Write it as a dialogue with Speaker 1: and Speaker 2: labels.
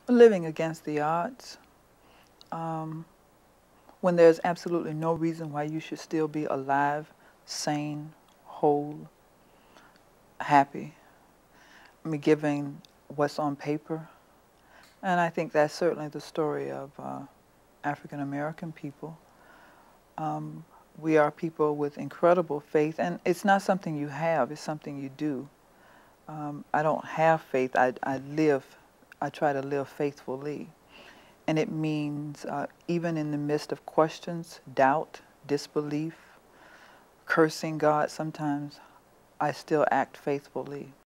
Speaker 1: Living against the odds, um, when there's absolutely no reason why you should still be alive, sane, whole, happy. I mean, giving what's on paper. And I think that's certainly the story of African American people. Um, we are people with incredible faith, and it's not something you have, it's something you do. I don't have faith, I live, I try to live faithfully. And it means even in the midst of questions, doubt, disbelief, cursing God sometimes, I still act faithfully.